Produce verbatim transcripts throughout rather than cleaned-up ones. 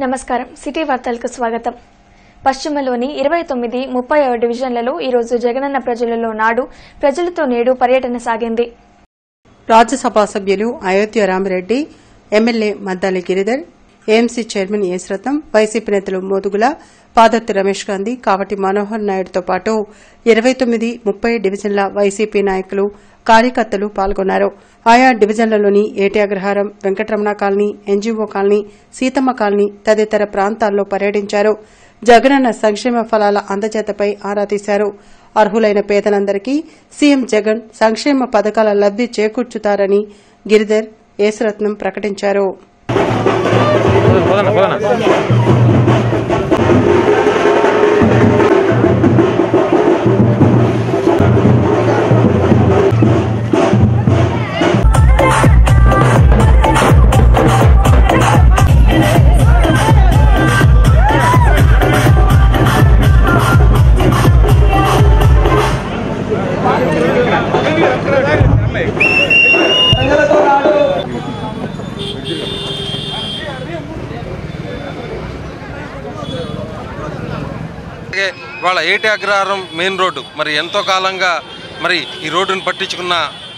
నమస్కారం సిటీ వార్తలకు స్వాగతం. పశ్చిమలోని ఇరవై తొమ్మిది ముప్పై డివిజన్లలో ఈ రోజు జగనన్న ప్రజలలో నాడు ప్రజలతో నేడు పర్యటన సాగింది. రాజ్యసభ సభ్యులు Ayodhya Rami Reddy, MLA Maddali Giridhar, AMC chairman ఏశ్రతం, వైసీపీ నేతలు మోదుగుల, పాదర్తి రమేష్ గాంధీ, కావటి మనోహర్ నాయుడుతో పాటు ఇరవై తొమ్మిది ముప్పై డివిజన్ల వైసీపీ నాయకులు, కార్యకర్తలు పాల్గొన్నారు. ఆయా డివిజన్లలోని AT Agraharam, Venkataramana colony, NGO colony, Seethamma colony తదితర ప్రాంతాల్లో పర్యటించారు. జగనన్న సంక్షేమ ఫలాల అందజేతపై ఆరా తీశారు. అర్హులైన పేదలందరికీ సీఎం జగన్ సంక్షేమ పథకాల లబ్ది చేకూర్చుతారని గిరిధర్, ఏసురత్నం ప్రకటించారు. వాళ్ళ ఏటి అగ్రహారం మెయిన్ రోడ్డు మరి ఎంతో కాలంగా మరి ఈ రోడ్డును పట్టించుకున్న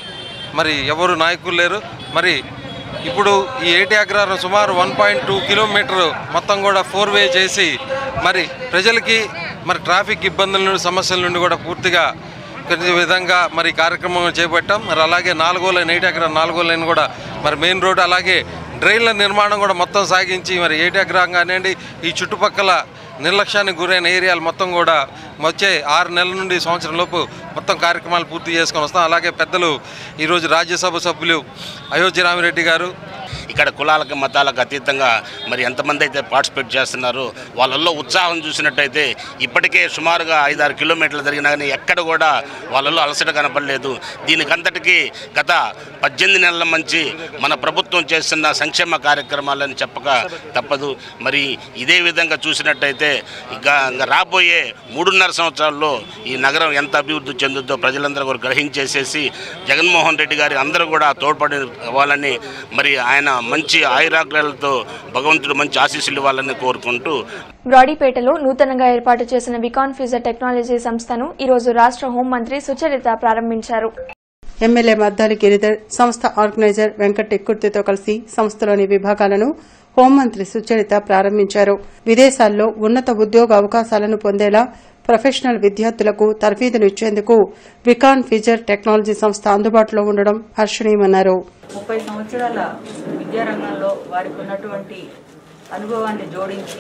మరి ఎవరు నాయకులు లేరు. మరి ఇప్పుడు ఈ ఏటి అగ్రహారం సుమారు వన్ పాయింట్ టూ కిలోమీటర్ మొత్తం కూడా ఫోర్ వే చేసి మరి ప్రజలకి మరి ట్రాఫిక్ ఇబ్బందుల నుండి సమస్యల నుండి కూడా పూర్తిగా కొన్ని విధంగా మరి కార్యక్రమం చేపట్టాం. మరి అలాగే నాలుగో లైన్ ఏటి అగ్రహారం నాలుగో లైన్ కూడా మరి మెయిన్ రోడ్డు అలాగే డ్రైన్ల నిర్మాణం కూడా మొత్తం సాగించి మరి ఏటి అగ్రహారం కానివ్వండి ఈ చుట్టుపక్కల నిర్లక్ష్యానికి గురైన ఏరియాలు మొత్తం కూడా వచ్చే ఆరు నెలల నుండి సంవత్సరం లోపు మొత్తం కార్యక్రమాలు పూర్తి చేసుకొని వస్తాం. అలాగే పెద్దలు ఈరోజు రాజ్యసభ సభ్యులు అయోధ్య రామిరెడ్డి గారు ఇక్కడ కులాలకు మతాలకు అతీతంగా మరి ఎంతమంది అయితే పార్టిసిపేట్ చేస్తున్నారో వాళ్ళల్లో ఉత్సాహం చూసినట్టయితే ఇప్పటికే సుమారుగా ఐదారు కిలోమీటర్లు జరిగినా కానీ ఎక్కడ కూడా వాళ్ళల్లో అలసట కనపడలేదు. దీనికంతటికీ గత పద్దెనిమిది నెలల నుంచి మన ప్రభుత్వం చేస్తున్న సంక్షేమ కార్యక్రమాలని చెప్పక తప్పదు. మరి ఇదే విధంగా చూసినట్టయితే ఇక రాబోయే మూడున్నర సంవత్సరాల్లో ఈ నగరం ఎంత అభివృద్ధి చెందుద్దో ప్రజలందరూ కూడా గ్రహించేసేసి జగన్మోహన్ రెడ్డి గారి అందరూ కూడా తోడ్పడి ఇవ్వాలని మరి ఆయన మంచి ఆయురాగ్రాలతో భగవంతుడు మంచి ఆశీస్సులు ఇవ్వాలని కోరుకుంటూ బ్రాడీపేటలో నూతనంగా ఏర్పాటు చేసిన వికాన్ ఫ్యూజర్ టెక్నాలజీ సంస్థను ఈ రోజు రాష్ట్ర హోంమంత్రి సుచరిత ప్రారంభించారు. ఎమ్మెల్యే మద్దాలి గిరిధర్, సంస్థ ఆర్గనైజర్ వెంకట్ ఎక్కుర్తితో కలిసి సంస్థలోని విభాగాలను హోంమంత్రి సుచరిత ప్రారంభించారు. విదేశాల్లో ఉన్నత ఉద్యోగ అవకాశాలను పొందేలా ప్రొఫెషనల్ విద్యార్థులకు తర్ఫీదునిచ్చేందుకు వికాన్ ఫ్యూజర్ టెక్నాలజీ సంస్థ అందుబాటులో ఉండడం హర్షణీయమన్నారు. ముప్పై సంవత్సరాల విద్యారంగంలో వారికి ఉన్నటువంటి అనుభవాన్ని జోడించి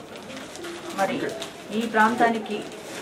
మరి ఈ ప్రాంతానికి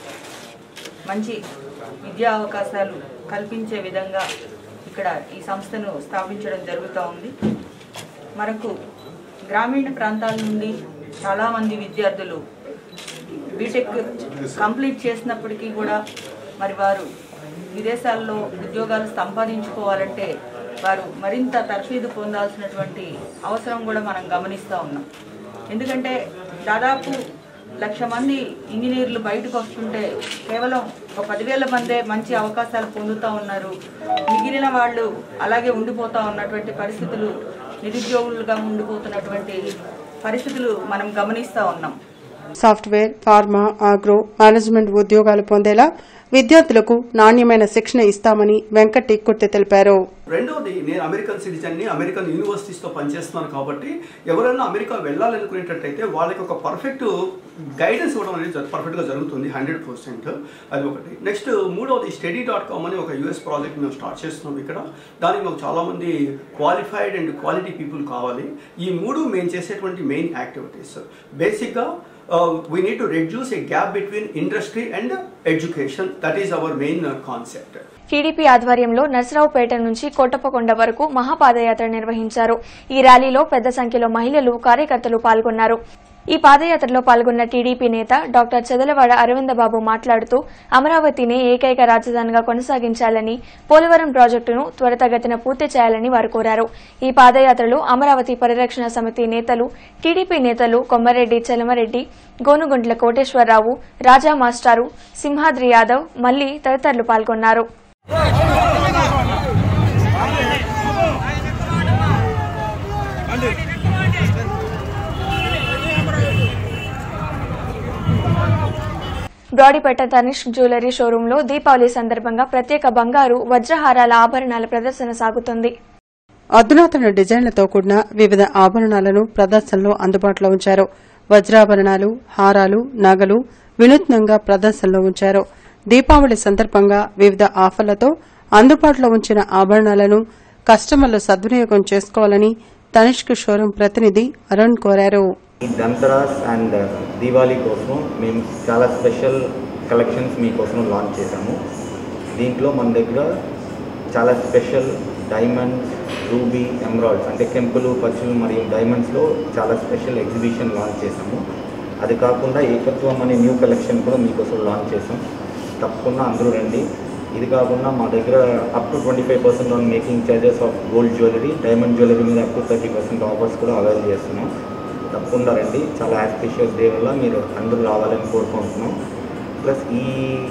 మంచి విద్యా అవకాశాలు కల్పించే విధంగా ఇక్కడ ఈ సంస్థను స్థాపించడం జరుగుతూ ఉంది. మనకు గ్రామీణ ప్రాంతాల నుండి చాలామంది విద్యార్థులు బీటెక్ కంప్లీట్ చేసినప్పటికీ కూడా మరి వారు విదేశాల్లో ఉద్యోగాలు సంపాదించుకోవాలంటే వారు మరింత తర్ఫీదు పొందాల్సినటువంటి అవసరం కూడా మనం గమనిస్తూ ఉన్నాం. ఎందుకంటే దాదాపు లక్ష మంది ఇంజనీర్లు బయటకు వస్తుంటే కేవలం ఒక పదివేల మందే మంచి అవకాశాలు పొందుతూ ఉన్నారు. మిగిలిన వాళ్ళు అలాగే ఉండిపోతూ ఉన్నటువంటి పరిస్థితులు, నిరుద్యోగులుగా ఉండిపోతున్నటువంటి పరిస్థితులు మనం గమనిస్తూ ఉన్నాం. సాఫ్ట్వేర్, ఫార్మా, ఆగ్రో, మేనేజ్మెంట్ ఉద్యోగాలు పొందేలా విద్యార్థులకు నాణ్యమైన శిక్షణ ఇస్తామని వెంకట్ ఎక్కుర్తి తెలిపారు. రెండోది, నేను అమెరికన్ సిటిజన్ ని, అమెరికన్ యూనివర్సిటీస్ తో పనిచేస్తున్నాను కాబట్టి ఎవరైనా అమెరికా వెళ్ళాలనుకునేటట్టయితే వాళ్ళకి ఒక పర్ఫెక్ట్ గైడెన్స్ ఇవ్వడం అనేది పర్ఫెక్ట్ గా జరుగుతుంది, హండ్రెడ్ పర్సెంట్. అది ఒకటి. నెక్స్ట్ మూడవది, స్టడీ డాట్ కామ్ అని ఒక యూఎస్ ప్రాజెక్ట్ మేము స్టార్ట్ చేస్తున్నాం ఇక్కడ. దానికి మాకు చాలా మంది క్వాలిఫైడ్ అండ్ క్వాలిటీ పీపుల్ కావాలి. ఈ మూడు మేము చేసేటువంటి మెయిన్ యాక్టివిటీస్. బేసిక్ గా Uh, we need to reduce a gap between industry and education. That is our main uh, concept. TDP ఆధ్వర్యంలో నర్సరావుపేట నుంచి కోటప్పకొండ వరకు మహాపాదయాత్ర నిర్వహించారు. ఈ ర్యాలీలో పెద్ద సంఖ్యలో మహిళలు, కార్యకర్తలు పాల్గొన్నారు. ఈ పాదయాత్రలో పాల్గొన్న టీడీపీ నేత డాక్టర్ చెదలవాడ అరవిందబాబు మాట్లాడుతూ అమరావతిని ఏకైక రాజధానిగా కొనసాగించాలని, పోలవరం ప్రాజెక్టును త్వరితగతిన పూర్తి చేయాలని వారు కోరారు. ఈ పాదయాత్రలో అమరావతి పరిరక్షణ సమితి నేతలు, టీడీపీ నేతలు కొమ్మరెడ్డి చెలమరెడ్డి, గోనుగుంట్ల కోటేశ్వరరావు, రాజా మాస్టారు, సింహాద్రి యాదవ్, మల్లి తదితరులు పాల్గొన్నారు. బ్రాడీపేట తనిష్క్ జ్యువెలరీ షోరూంలో దీపావళి సందర్భంగా ప్రత్యేక బంగారు వజ్రహారాల ఆభరణాల ప్రదర్శన సాగుతోంది. అధునాతన డిజైన్లతో కూడిన వివిధ ఆభరణాలను ప్రదర్శనలో అందుబాటులో ఉంచారు. వజ్రాభరణాలు, హారాలు, నగలు వినూత్నంగా ప్రదర్శనలో ఉంచారు. దీపావళి సందర్భంగా వివిధ ఆఫర్లతో అందుబాటులో ఉంచిన ఆభరణాలను కస్టమర్లు సద్వినియోగం చేసుకోవాలని తనిష్క్ షోరూం ప్రతినిధి అరుణ్ కోరారు. దంతరాస్ అండ్ దీవాళీ కోసం మేము చాలా స్పెషల్ కలెక్షన్స్ మీకోసం లాంచ్ చేశాము. దీంట్లో మన దగ్గర చాలా స్పెషల్ డైమండ్స్, రూబీ, ఎమరాల్డ్స్ అంటే కెంపులు, పచ్చులు మరియు డైమండ్స్లో చాలా స్పెషల్ ఎగ్జిబిషన్ లాంచ్ చేశాము. అది కాకుండా ఏకత్వం అనే న్యూ కలెక్షన్ కూడా మీకోసం లాంచ్ చేసాం. తప్పకుండా అందరూ రండి. ఇది కాకుండా మా దగ్గర up to twenty five percent on making charges of gold jewellery, diamond jewellery మీద up to thirty percent offers కూడా అవైల్ చేస్తున్నాం. తప్పకుండా రండి. చాలా ఆస్పిషియస్ డే వల్ల మీరు అందరూ రావాలని కోరుకుంటున్నాం. ప్లస్ ఈ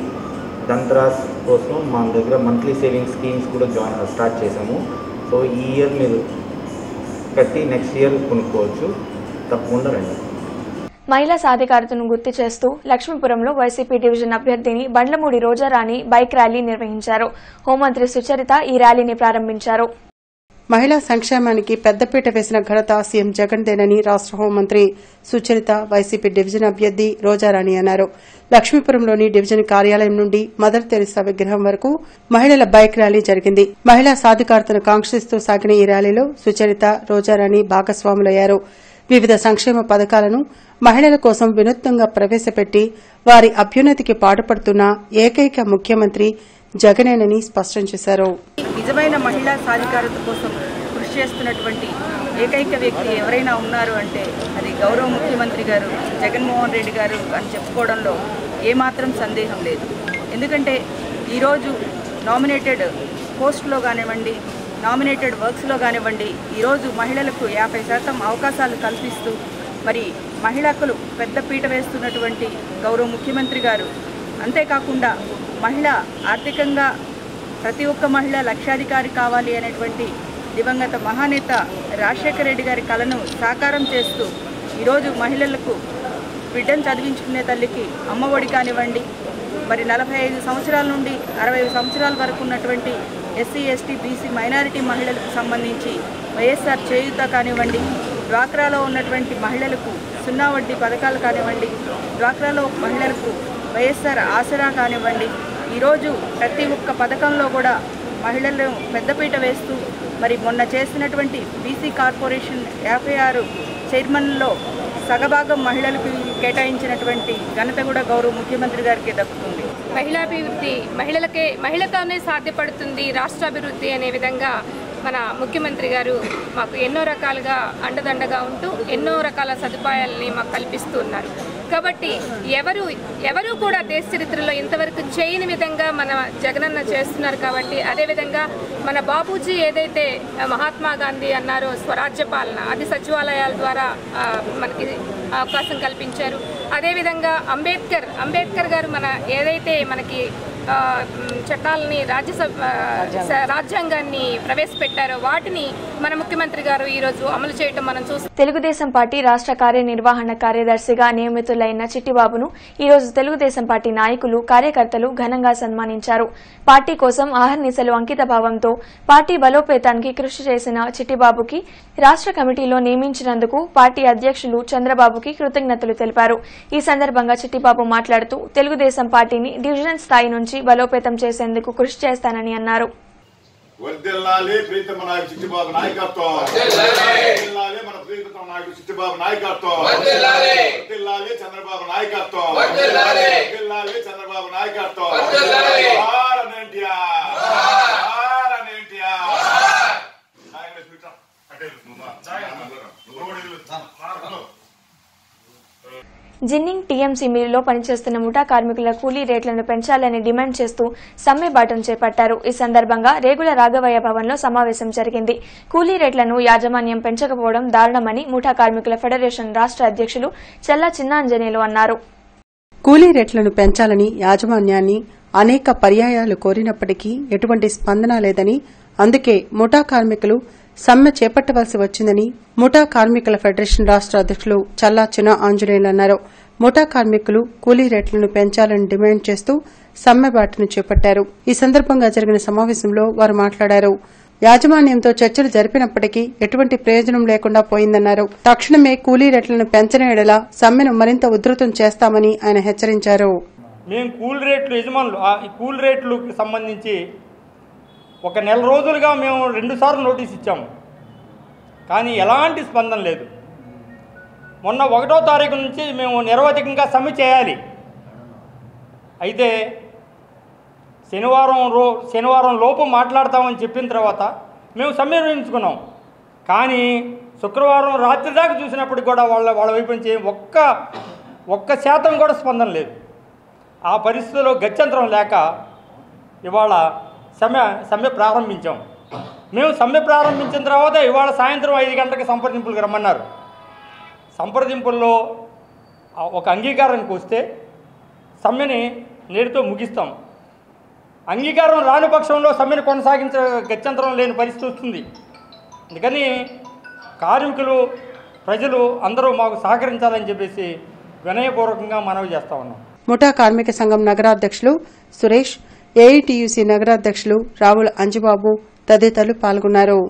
దంతరాస్ కోసం మా దగ్గర మంత్లీ సేవింగ్ స్కీమ్స్ కూడా జాయిన్ స్టార్ట్ చేసాము. సో ఈ ఇయర్ మీరు కట్టి నెక్స్ట్ ఇయర్ కొనుక్కోవచ్చు. తప్పకుండా రండి. మహిళా సాధికారతను గుర్తు చేస్తూ లక్ష్మీపురంలో వైసీపీ డివిజన్ అభ్యర్థిని బండ్లమూడి రోజారాణి బైక్ ర్యాలీ నిర్వహించారు. హోంమంత్రి సుచరిత ఈ ర్యాలీని ప్రారంభించారు. మహిళా సంక్షేమానికి పెద్దపీట వేసిన ఘనత సీఎం జగన్దేనని రాష్ట హోంమంత్రి సుచరిత వైసీపీ డివిజన్ అభ్యర్థి రోజారాణి అన్నారు. లక్ష్మీపురంలోని డివిజన్ కార్యాలయం నుండి మదర్ తెరిసా విగ్రహం వరకు మహిళల బైక్ ర్యాలీ జరిగింది. మహిళా సాధికారతను కాంక్షిస్తూ సాగిన ఈ ర్యాలీలో సుచరిత, రోజారాణి భాగస్వాములయ్యారు. వివిధ సంక్షేమ పథకాలను మహిళల కోసం వినూత్నంగా ప్రవేశపెట్టి వారి అభ్యున్నతికి పాటుపడుతున్న ఏకైక ముఖ్యమంత్రి జగనేనని స్పష్టం చేశారు. నిజమైన మహిళా సాధికారత కోసం కృషి చేస్తున్నటువంటి ఏకైక వ్యక్తి ఎవరైనా ఉన్నారు అంటే అది గౌరవ ముఖ్యమంత్రి గారు జగన్మోహన్ రెడ్డి గారు అని చెప్పుకోవడంలో ఏమాత్రం సందేహం లేదు. ఎందుకంటే ఈరోజు నామినేటెడ్ పోస్టులో కానివ్వండి, నామినేటెడ్ వర్క్స్లో కానివ్వండి, ఈరోజు మహిళలకు యాభై శాతం అవకాశాలు కల్పిస్తూ మరి మహిళలకు పెద్ద పీట వేస్తున్నటువంటి గౌరవ ముఖ్యమంత్రి గారు, అంతేకాకుండా మహిళ ఆర్థికంగా ప్రతి ఒక్క మహిళ లక్షాధికారి కావాలి అనేటువంటి దివంగత మహానేత రాజశేఖర రెడ్డి గారి కలను సాకారం చేస్తూ ఈరోజు మహిళలకు బిడ్డను చదివించుకునే తల్లికి అమ్మఒడి కానివ్వండి, మరి నలభై ఐదు సంవత్సరాల నుండి అరవై సంవత్సరాల వరకు ఉన్నటువంటి ఎస్సీ, ఎస్టీ, బీసీ, మైనారిటీ మహిళలకు సంబంధించి వైఎస్ఆర్ చేయూత కానివ్వండి, డ్వాక్రాలో ఉన్నటువంటి మహిళలకు సున్నా వడ్డీ పథకాలు కానివ్వండి, డ్వాక్రాలో మహిళలకు వైఎస్ఆర్ ఆసరా కానివ్వండి, ఈరోజు ప్రతి ఒక్క పథకంలో కూడా మహిళలను పెద్దపీట వేస్తూ మరి మొన్న చేసినటువంటి బీసీ కార్పొరేషన్ యాభై ఆరు చైర్మన్లో సగభాగం మహిళలకు కేటాయించినటువంటి ఘనత కూడా గౌరవ ముఖ్యమంత్రి గారికి దక్కుతుంది. మహిళాభివృద్ధి మహిళలకే మహిళతోనే సాధ్యపడుతుంది రాష్ట్రాభివృద్ధి అనే విధంగా మన ముఖ్యమంత్రి గారు మాకు ఎన్నో రకాలుగా అండదండగా ఉంటూ ఎన్నో రకాల సదుపాయాలని మాకు కల్పిస్తూ ఉన్నారు. కాబట్టి ఎవరు ఎవరు కూడా దేశ చరిత్రలో ఇంతవరకు చేయని విధంగా మన జగనన్న చేస్తున్నారు. కాబట్టి అదేవిధంగా మన బాపూజీ ఏదైతే మహాత్మా గాంధీ అన్నారో స్వరాజ్య పాలన, అది సచివాలయాల ద్వారా మనకి అవకాశం కల్పించారు. అదేవిధంగా అంబేద్కర్ అంబేద్కర్ గారు మన ఏదైతే మనకి చట్టాలని రాజ్యసభ రాజ్యాంగాన్ని ప్రవేశపెట్టారో వాటిని మన ముఖ్యమంత్రి గారు ఈ రోజు అమలు చేయడం మనం చూస్తాం. తెలుగుదేశం పార్టీ రాష్ట్ర కార్యనిర్వహణ కార్యదర్శిగా నియమితులైన చిట్టిబాబును ఈ రోజు తెలుగుదేశం పార్టీ నాయకులు, కార్యకర్తలు ఘనంగా సన్మానించారు. పార్టీ కోసం ఆహర్నిశలు అంకిత భావంతో పార్టీ బలోపేతానికి కృషి చేసిన చిట్టిబాబుకి రాష్ట్ర కమిటీలో నియమించినందుకు పార్టీ అధ్యక్షులు చంద్రబాబుకి కృతజ్ఞతలు తెలిపారు. ఈ సందర్భంగా చిట్టిబాబు మాట్లాడుతూ తెలుగుదేశం పార్టీని డివిజన్ స్థాయి నుంచి బలోపేతం చేసేందుకు కృషి చేస్తానని అన్నారు. వర్ధిల్లాలి ప్రీతమ నాయకుడు చిట్టిబాబు నాయకత్వం, వర్ధిల్లాలి మన ప్రీతమ నాయకుడు చిట్టిబాబు నాయకత్వం, వర్ధిల్లాలి వర్ధిల్లాలి చంద్రబాబు నాయకత్వం, వర్ధిల్లాలి వర్ధిల్లాలి చంద్రబాబు నాయకత్వం, వర్ధిల్లాలి భారనేంటియా భారనేంటియా నాయన స్పీకర్ అటెల్ నువ్వు నువ్వు జిన్నింగ్ టీఎంసీ మిల్లులో పనిచేస్తున్న ముఠా కార్మికుల కూలీ రేట్లను పెంచాలని డిమాండ్ చేస్తూ సమ్మె బాటను చేపట్టారు. ఈ సందర్భంగా రేగుల రాఘవయ్య భవన్లో సమావేశం జరిగింది. కూలీ రేట్లను యాజమాన్యం పెంచకపోవడం దారుణమని ముఠా కార్మికుల ఫెడరేషన్ రాష్ట్ర అధ్యక్షులు చెల్లా చిన్నాంజనేయులు అన్నారు. కూలీ రేట్లను పెంచాలని యాజమాన్యాన్ని అనేక పర్యాయాలు కోరినప్పటికీ ఎటువంటి స్పందన లేదని, అందుకే ముఠా కార్మికులు సమ్మె చేపట్టవలసి వచ్చిందని ముఠా కార్మికుల ఫెడరేషన్ రాష్ట్ర అధ్యక్షులు చల్లా చిన్న ఆంజనేయులు అన్నారు. ముఠా కార్మికులు కూలీ రేట్లను పెంచాలని డిమాండ్ చేస్తూ సమ్మెబాటును చేపట్టారు. ఈ సందర్భంగా జరిగిన సమావేశంలో వారు మాట్లాడారు. యాజమాన్యంతో చర్చలు జరిపినప్పటికీ ఎటువంటి ప్రయోజనం లేకుండా పోయిందన్నారు. తక్షణమే కూలీ రేట్లను పెంచని ఎడల సమ్మెను మరింత ఉధృతం చేస్తామని ఆయన హెచ్చరించారు. మేము కూలీ రేట్లు యజమానులు ఈ కూలీ రేట్లకు సంబంధించి ఒక నెల రోజులుగా మేము రెండుసార్లు నోటీస్ ఇచ్చాము, కానీ ఎలాంటి స్పందన లేదు. మొన్న ఒకటో తారీఖు నుంచి మేము నిరవధికంగా సమ్మె చేయాలి. అయితే శనివారం రో శనివారం లోపు మాట్లాడతామని చెప్పిన తర్వాత మేము సమ్మె నిర్వహించుకున్నాం. కానీ శుక్రవారం రాత్రి దాకా చూసినప్పుడు కూడా వాళ్ళ వాళ్ళ వైపు నుంచి ఒక్క ఒక్క శాతం కూడా స్పందన లేదు. ఆ పరిస్థితుల్లో గత్యంతరం లేక ఇవాళ సమ్మె సమ్మె ప్రారంభించాం. మేము సమ్మె ప్రారంభించిన తర్వాత ఇవాళ సాయంత్రం ఐదు గంటలకు సంప్రదింపులకు రమ్మన్నారు. సంప్రదింపుల్లో ఒక అంగీకారానికి వస్తే సమ్మెని నేటితో ముగిస్తాం. అంగీకారం రాని పక్షంలో సమ్మెను కొనసాగించ గత్యంతరం లేని పరిస్థితి వస్తుంది. అందుకని కార్మికులు ప్రజలు అందరూ మాకు సహకరించాలని చెప్పేసి వినయపూర్వకంగా మనవి చేస్తా ఉన్నాం. ముఠా కార్మిక సంఘం నగరాధ్యక్షులు సురేష్, ఏఐటీయూసీ నగరాధ్యక్షులు రావుల అంజుబాబు తదితరులు పాల్గొన్నారు.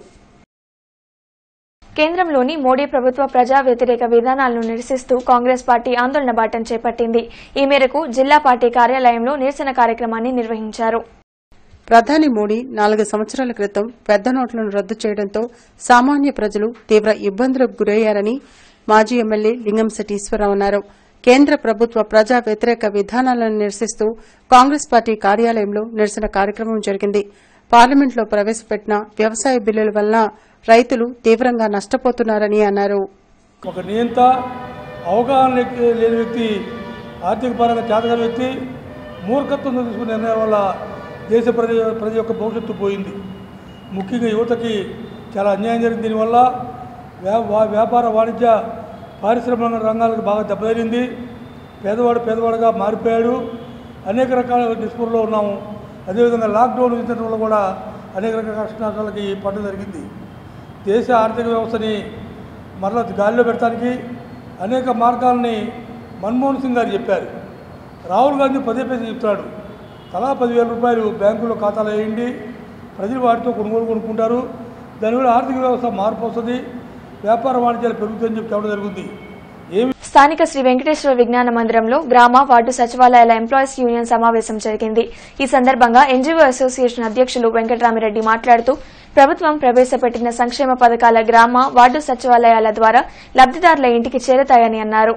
కేంద్రంలోని మోడీ ప్రభుత్వ ప్రజా వ్యతిరేక విధానాలను నిరసిస్తూ కాంగ్రెస్ పార్టీ ఆందోళన బాటను చేపట్టింది. ఈ మేరకు జిల్లా పార్టీ కార్యాలయంలో నిరసన కార్యక్రమాన్ని నిర్వహించారు. ప్రధాని మోడీ నాలుగు సంవత్సరాల క్రితం పెద్ద నోట్లను రద్దు చేయడంతో సామాన్య ప్రజలు తీవ్ర ఇబ్బందులకు గురయ్యారని మాజీ ఎమ్మెల్యే లింగంశెట్టి ఈశ్వరరావు అన్నారు. కేంద్ర ప్రభుత్వ ప్రజా వ్యతిరేక విధానాలను నిరసిస్తూ కాంగ్రెస్ పార్టీ కార్యాలయంలో నిరసన కార్యక్రమం జరిగింది. పార్లమెంట్లో ప్రవేశపెట్టిన వ్యవసాయ బిల్లుల వల్ల రైతులు తీవ్రంగా నష్టపోతున్నారని అన్నారు. ఒక నియంత అవగాహన లేని వ్యక్తి, ఆర్థిక పరంగా చేతగాని వ్యక్తి మూర్ఖత్వం తీసుకునే నిర్ణయం వల్ల దేశ ప్రజ ప్రజ యొక్క భవిష్యత్తు పోయింది. ముఖ్యంగా యువతకి చాలా అన్యాయం జరిగింది. దీనివల్ల వ్యాపార వాణిజ్య పారిశ్రామిక రంగాలకు బాగా దెబ్బతగిలింది. పేదవాడు పేదవాడుగా మారిపోయాడు. అనేక రకాల నిస్పృహలో ఉన్నాము. అదేవిధంగా లాక్డౌన్ విధించడం వల్ల కూడా అనేక రకాల కష్టాలకి పట్ట జరిగింది. దేశ ఆర్థిక వ్యవస్థని మరలా గాలిలో పెట్టడానికి అనేక మార్గాలని మన్మోహన్ సింగ్ గారు చెప్పారు. రాహుల్ గాంధీ పదే పదే చెప్తున్నాడు, తలా పదివేల రూపాయలు బ్యాంకులో ఖాతాలో వేయండి, ప్రజలు వాటితో కొనుగోలు కొనుక్కుంటారు, దానివల్ల ఆర్థిక వ్యవస్థ మార్పు వస్తుంది, వ్యాపార వాణిజ్యాలు పెరుగుతాయని చెప్పి చెప్పడం జరుగుతుంది. స్థానిక శ్రీ వెంకటేశ్వర విజ్ఞాన మందిరంలో గ్రామ వార్డు సచివాలయాల ఎంప్లాయీస్ యూనియన్ సమావేశం జరిగింది. ఈ సందర్భంగా ఎన్జీఓ అసోసియేషన్ అధ్యక్షులు వెంకటరామిరెడ్డి మాట్లాడుతూ ప్రభుత్వం ప్రవేశపెట్టిన సంక్షేమ పథకాల గ్రామ వార్డు సచివాలయాల ద్వారా లబ్దిదారుల ఇంటికి చేరతాయని అన్నారు.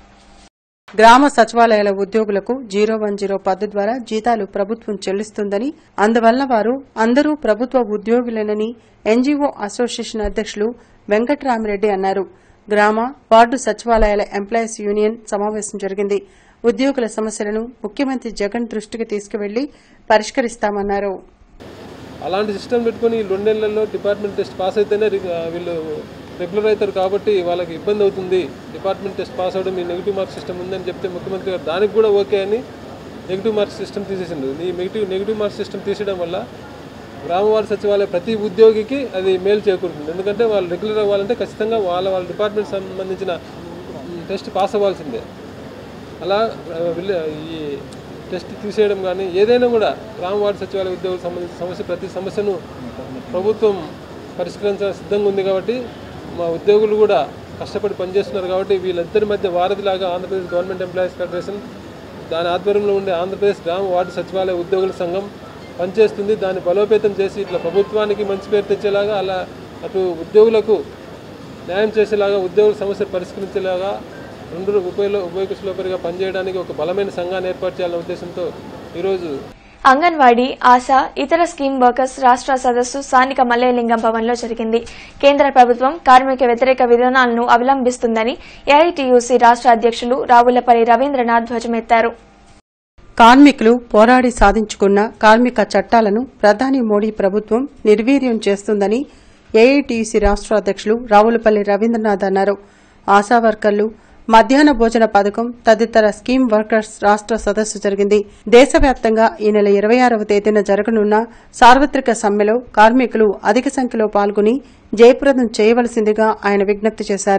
గ్రామ సచివాలయాల ఉద్యోగులకు జీరో వన్ జీరో పద్ధతి ద్వారా జీతాలు ప్రభుత్వం చెల్లిస్తుందని, అందువల్ల వారు అందరూ ప్రభుత్వ ఉద్యోగులేనని ఎన్జీఓ అసోసియేషన్ అధ్యక్షులు వెంకటరామిరెడ్డి అన్నారు. గ్రామ వార్డు సచివాలయాల ఎంప్లాయీస్ యూనియన్ సమావేశం జరిగింది. ఉద్యోగుల సమస్యలను ముఖ్యమంత్రి జగన్ దృష్టికి తీసుకువెళ్లి పరిష్కరిస్తామన్నారు. అలాంటి సిస్టమ్ పెట్టుకుని రెండు నెలల్లో డిపార్ట్మెంట్ టెస్ట్ పాస్ అయితేనే వీళ్ళు రెగ్యులర్ అవుతారు కాబట్టి వాళ్ళకి ఇబ్బంది అవుతుంది. డిపార్ట్మెంట్ టెస్ట్ పాస్ అవడం ఈ నెగిటివ్ మార్క్స్ సిస్టమ్ ఉందని చెప్తే ముఖ్యమంత్రి గారు దానికి కూడా ఓకే అని నెగిటివ్ మార్క్స్ సిస్టమ్ తీసేసిండు. ఈ నెగిటివ్ నెగిటివ్ మార్క్స్ సిస్టమ్ తీసేయడం వల్ల గ్రామవార్డు సచివాలయ ప్రతి ఉద్యోగికి అది మేలు చేకూరుతుంది. ఎందుకంటే వాళ్ళు రెగ్యులర్ అవ్వాలంటే ఖచ్చితంగా వాళ్ళ వాళ్ళ డిపార్ట్మెంట్ సంబంధించిన టెస్ట్ పాస్ అవ్వాల్సిందే. అలా ఈ టెస్ట్ తీసేయడం కానీ ఏదైనా కూడా గ్రామవార్డు సచివాలయ ఉద్యోగులకు సంబంధించిన సమస్య ప్రతి సమస్యను ప్రభుత్వం పరిష్కరించాలని సిద్ధంగా ఉంది. కాబట్టి మా ఉద్యోగులు కూడా కష్టపడి పనిచేస్తున్నారు. కాబట్టి వీళ్ళిద్దరి మధ్య వారధిలాగా ఆంధ్రప్రదేశ్ గవర్నమెంట్ ఎంప్లాయీస్ ఫెడరేషన్ దాని ఆధ్వర్యంలో ఉండే ఆంధ్రప్రదేశ్ గ్రామ వార్డు సచివాలయ ఉద్యోగుల సంఘం పనిచేస్తుంది. దాన్ని బలోపేతం చేసి ఇట్లా ప్రభుత్వానికి మంచి పేరు తెచ్చేలాగా, అలా అటు ఉద్యోగులకు న్యాయం చేసేలాగా, ఉద్యోగుల సమస్యలు పరిష్కరించేలాగా రెండు ఉభయలో ఉభయకుశలోపరిగా పనిచేయడానికి ఒక బలమైన సంఘాన్ని ఏర్పాటు చేయాలనే ఉద్దేశంతో ఈరోజు అంగన్వాడీ, ఆశా, ఇతర స్కీమ్ వర్కర్స్ రాష్ట్ర సదస్సు స్థానిక మల్లయ్యలింగం భవన్లో జరిగింది. కేంద్ర ప్రభుత్వం కార్మిక వ్యతిరేక విధానాలను అవలంబిస్తుందని ఏఐటీయూసీ రాష్ట్ర అధ్యక్షులు రావులపల్లి రవీంద్రనాథ్ ధ్వజమెత్తారు. కార్మికులు పోరాడి సాధించుకున్న కార్మిక చట్టాలను ప్రధాని మోడీ ప్రభుత్వం నిర్వీర్యం చేస్తుందని ఏఐటీయూసీ రాష్ట్ర అధ్యక్షులు రావులపల్లి రవీంద్రనాథ్ అన్నారు. ఆశా వర్కర్లు, మధ్యాహ్న భోజన పథకం తదితర స్కీమ్ వర్కర్స్ రాష్ట్ర సదస్సు జరిగింది. దేశవ్యాప్తంగా ఈ నెల ఇరవై ఆరవ తేదీన జరగనున్న సార్వత్రిక సమ్మెలో కార్మికులు అధిక సంఖ్యలో పాల్గొని జయప్రదం చేయవలసిందిగా ఆయన విజ్ఞప్తి చేశారు.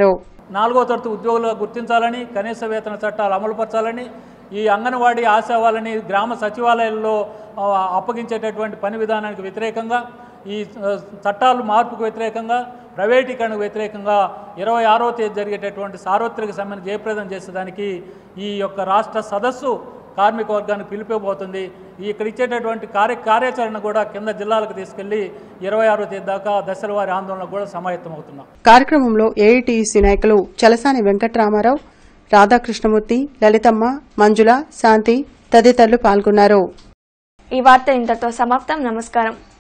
నాలుగో తరగతి ఉద్యోగులుగా గుర్తించాలని, కనీస వేతన చట్టాలు అమలుపరచాలని, ఈ అంగన్వాడీ ఆశావాలని గ్రామ సచివాలయాల్లో అప్పగించేటటువంటి పని విధానానికి వ్యతిరేకంగా, ఈ చట్టాలు మార్పుకు వ్యతిరేకంగా, ప్రైవేటీకరణకు వ్యతిరేకంగా ఇరవై ఆరో తేదీ జరిగేటటువంటి సార్వత్రిక సమ్మెను జయప్రదం చేసేదానికి ఈ యొక్క రాష్ట్ర సదస్సు కార్మిక వర్గానికి పిలిపిపోతుంది. ఇక్కడ ఇచ్చేటటువంటి కార్య కార్యాచరణ కూడా కింద జిల్లాలకు తీసుకెళ్లి ఇరవై ఆరో తేదీ దాకా దశల వారి ఆందోళన కూడా సమాయత్తమవుతున్నాం. కార్యక్రమంలో ఏఐటీయూసీ నాయకులు చలసాని వెంకట్రామారావు, రాధాకృష్ణమూర్తి, లలితమ్మ, మంజుల, శాంతి తదితరులు పాల్గొన్నారు. ఈ వార్త ఇంతతో సమాప్తం. నమస్కారం.